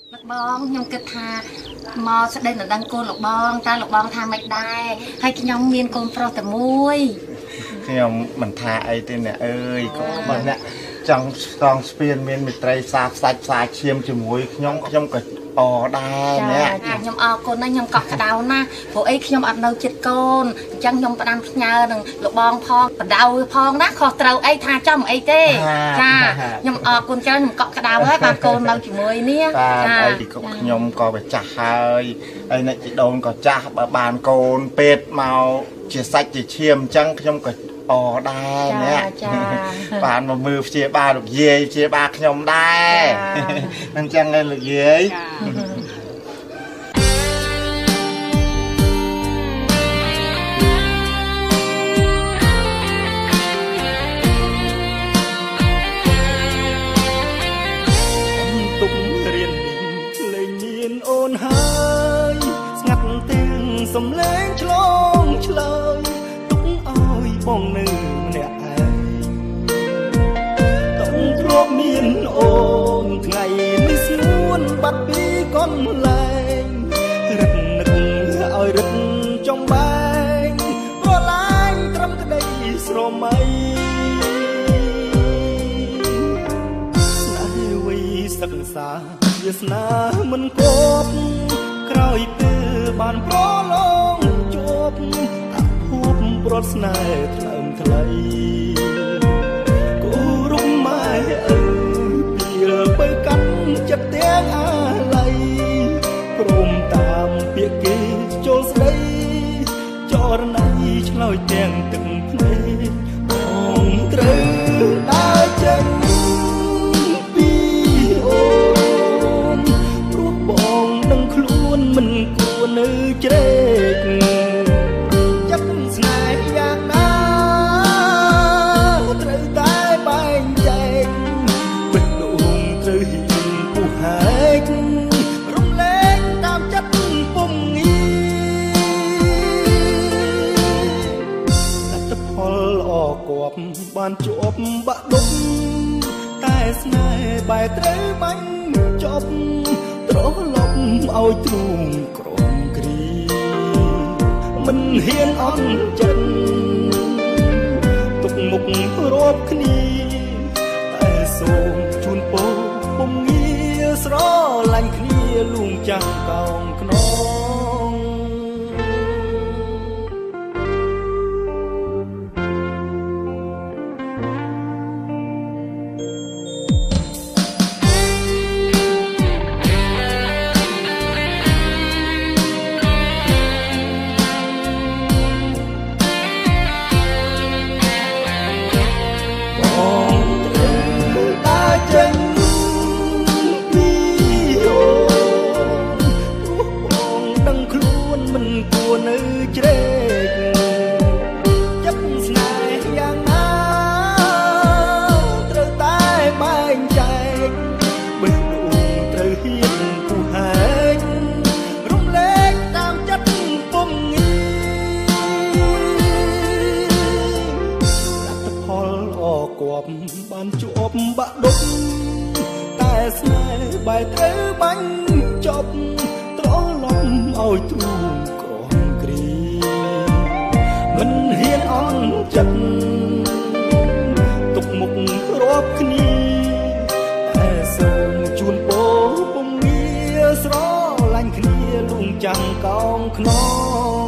បងខ្ញុំគិតថាមកស្ដីដណ្ដឹងកូនលោកបងតើលោកបងថាមិនដែរហើយខ្ញុំមានកូនប្រុសតែមួយខ្ញុំមិនថាអីទេអ្នកអើយក៏បងអ្នកចង់ស្ទងស្ពានមានមិត្តរីសាផ្សាច់ផ្សាឈាមជាមួយខ្ញុំក៏អដែរអ្នកខ្ញុំអរគុណណាស់ខ្ញុំកក់ក្ដៅណាស់ព្រោះអីខ្ញុំអត់នៅចិត្តកូនអញ្ចឹងខ្ញុំផ្ដាំផ្ញើនឹងលោកបងផងបដៅផងណាខុសត្រូវអីថាចំអីទេចាខ្ញុំអរគុណច្រើនខ្ញុំកក់ក្ដៅហើយបានកូននៅជាមួយនេះចាអីពីខ្ញុំក៏វាចាស់ហើយហើយអ្នកជីដូនក៏ចាស់បើបានកូនពេទ្យមកជាសាច់ជាឈាមអញ្ចឹងខ្ញុំក៏អដែរអ្នកបានមកមើលព្យាបាលលោកយាយព្យាបាលខ្ញុំដែរអញ្ចឹងឯងលោកយាយទុករៀនលេងមានអូនហើយស្ងាត់ទាំងសំឡេងឆ្លងឆ្លើយបងនៅម្នាក់ឯងតំធ្លាប់មានអូនថ្ងៃនេះស្ងួនបាត់ពីកន្លែងរឹកនឹកឲ្យរឹកចំបែងប្រឡាញត្រឹមក្តីស្រមៃស្នេហ៍វ័យសិក្សាវាសនាមិនគប់ក្រោយពេលបានប្រឡងជួបប្រត់ស្នេហ៍ថ្លើមថ្លៃគូរុំម៉ែអើយពីលទៅកាន់ចិត្តទាំងអាឡ័យព្រមតាមពាក្យគេចូលស្ដីចរណៃឆ្លើយទាំងទឹកភ្នែកបងត្រូវដើរចេញពីអូនព្រោះបងដឹងខ្លួនមិនគួរនៅជ្រែកបានជាប់បាក់ដុកតែស្នេហ៍បែរត្រូវបាញ់ចប់ត្រឡប់ឲ្យទ្រូងក្រំគ្រីមិនហ៊ានអន់ចិត្តទុកមុខរាប់គ្នាតែសូមជូនពរពុំងារស្រឡាញ់គ្នាលួងចាំងកោងខ្នងបានជាប់បាក់ដុកតែស្នេហ៍បែរត្រូវបាញ់ចប់ត្រឡប់ឲ្យទ្រូងក្រំគ្រីមិនហ៊ានអន់ចិត្តទុកមុខរាប់គ្នាតែសូមជូនពរពុំងារស្រឡាញ់គ្នាលួងចាំងកោងខ្នង